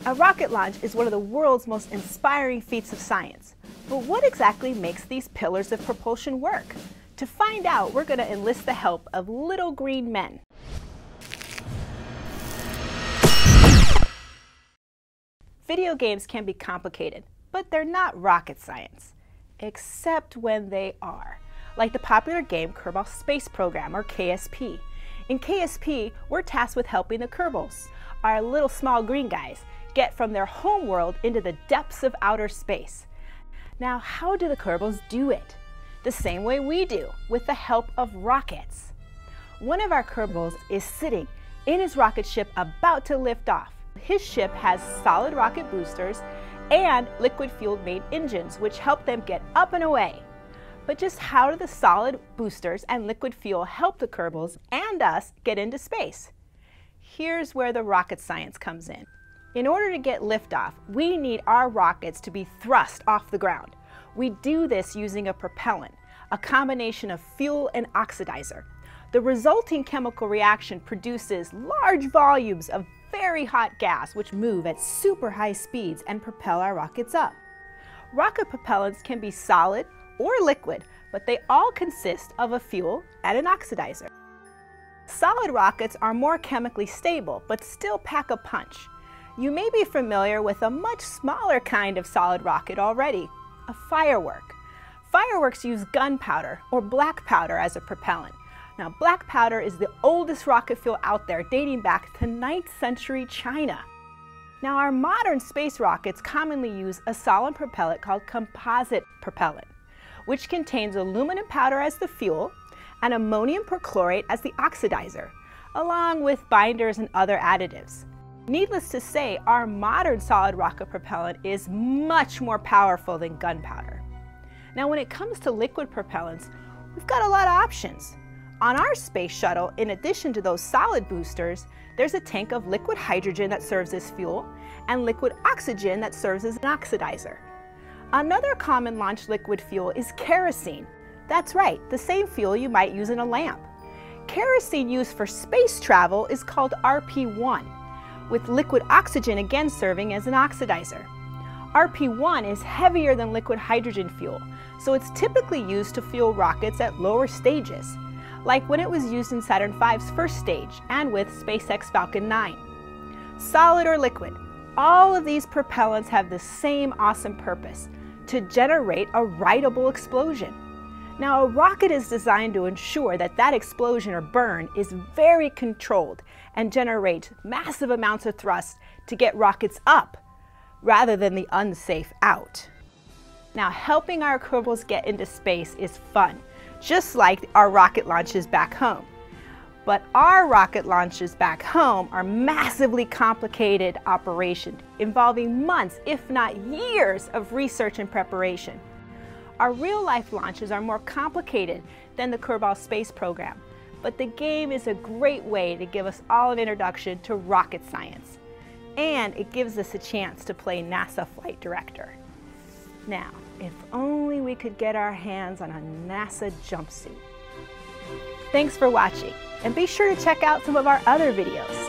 A rocket launch is one of the world's most inspiring feats of science. But what exactly makes these pillars of propulsion work? To find out, we're going to enlist the help of little green men. Video games can be complicated, but they're not rocket science. Except when they are. Like the popular game Kerbal Space Program, or KSP. In KSP, we're tasked with helping the Kerbals, our little small green guys, get from their home world into the depths of outer space. Now, how do the Kerbals do it? The same way we do, with the help of rockets. One of our Kerbals is sitting in his rocket ship about to lift off. His ship has solid rocket boosters and liquid-fueled main engines, which help them get up and away. But just how do the solid boosters and liquid fuel help the Kerbals and us get into space? Here's where the rocket science comes in. In order to get liftoff, we need our rockets to be thrust off the ground. We do this using a propellant, a combination of fuel and oxidizer. The resulting chemical reaction produces large volumes of very hot gas which move at super high speeds and propel our rockets up. Rocket propellants can be solid or liquid, but they all consist of a fuel and an oxidizer. Solid rockets are more chemically stable, but still pack a punch. You may be familiar with a much smaller kind of solid rocket already, a firework. Fireworks use gunpowder or black powder as a propellant. Now, black powder is the oldest rocket fuel out there, dating back to 9th century China. Now, our modern space rockets commonly use a solid propellant called composite propellant, which contains aluminum powder as the fuel and ammonium perchlorate as the oxidizer, along with binders and other additives. Needless to say, our modern solid rocket propellant is much more powerful than gunpowder. Now, when it comes to liquid propellants, we've got a lot of options. On our space shuttle, in addition to those solid boosters, there's a tank of liquid hydrogen that serves as fuel and liquid oxygen that serves as an oxidizer. Another common launch liquid fuel is kerosene. That's right, the same fuel you might use in a lamp. Kerosene used for space travel is called RP1, with liquid oxygen again serving as an oxidizer. RP1 is heavier than liquid hydrogen fuel, so it's typically used to fuel rockets at lower stages, like when it was used in Saturn V's first stage and with SpaceX Falcon 9. Solid or liquid, all of these propellants have the same awesome purpose: to generate a writable explosion. Now, a rocket is designed to ensure that that explosion or burn is very controlled and generates massive amounts of thrust to get rockets up, rather than the unsafe out. Now, helping our Kerbals get into space is fun, just like our rocket launches back home. But our rocket launches back home are massively complicated operations involving months, if not years, of research and preparation. Our real-life launches are more complicated than the Kerbal Space Program, but the game is a great way to give us all an introduction to rocket science. And it gives us a chance to play NASA flight director. Now, if only we could get our hands on a NASA jumpsuit. Thanks for watching, and be sure to check out some of our other videos.